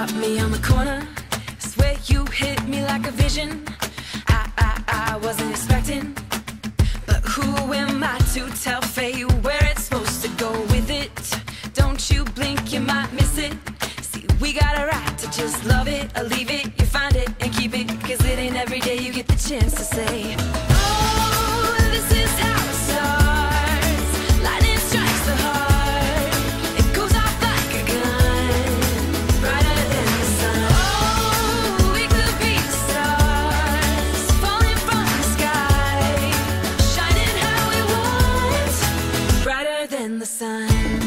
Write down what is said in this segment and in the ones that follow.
stopped me on the corner. Swear you hit me like a vision. I wasn't expecting, but who am I to tell fate where it's supposed to go with it? Don't you blink, you might miss it. See, we got a right to just love it or leave it. You find it and keep it, 'cause it ain't every day you get the chance to say, oh, this is how it starts. Lightning strikes the heart, it goes off like a gun, brighter than the sun. Oh, we could be the stars, falling from the sky, shining how we want, brighter than the sun.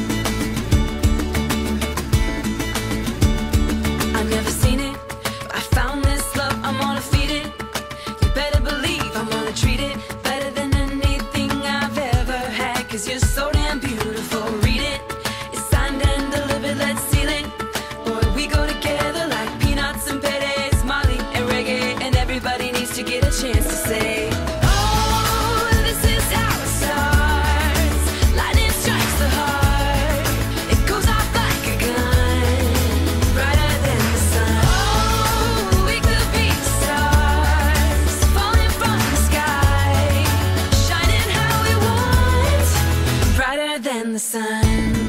I've never seen it, but I found this love, I'm gonna feed it. You better believe I'm gonna treat it better than anything I've ever had, 'cause you're so damn beautiful, read it. It's signed and delivered, let's seal it. Boy, we go together like peanuts and Perez, Molly and reggae, and everybody needs to get a chance to say, oh, this is how it starts. Lightning strikes the heart, it goes off like a gun, brighter than the sun. Oh, we could be the stars, falling from the sky, shining how we want, brighter than the sun.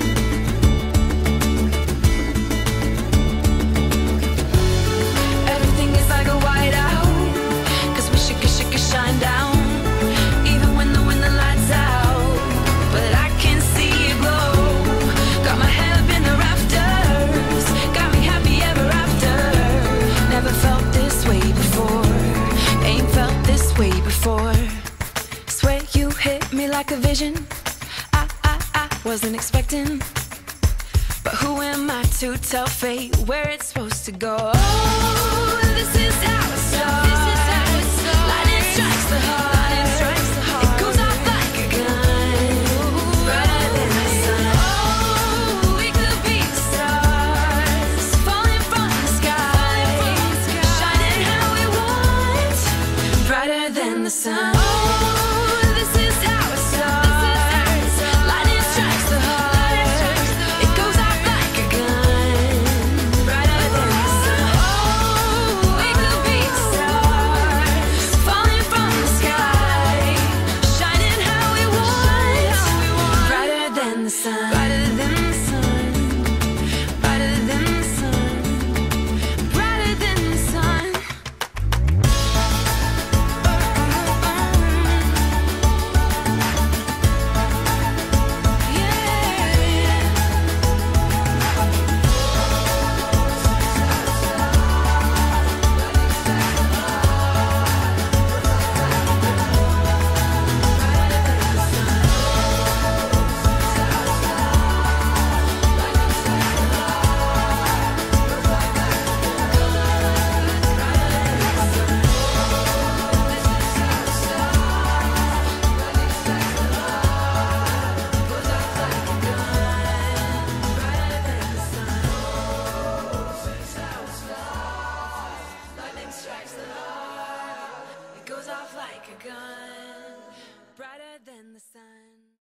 Everything is like a whiteout, 'cause we should shine down, even when the lights out. But I can see it glow, got my head up in the rafters, got me happy ever after. Never felt this way before, ain't felt this way before. Swear you hit me like a vision. I wasn't expecting, but who am I to tell fate where it's supposed to go? Oh, this is how it starts. Lightning strikes the heart, it goes off like a gun, brighter than the sun. Oh, we could be the stars, falling from the sky, shining how we want, brighter than the sun.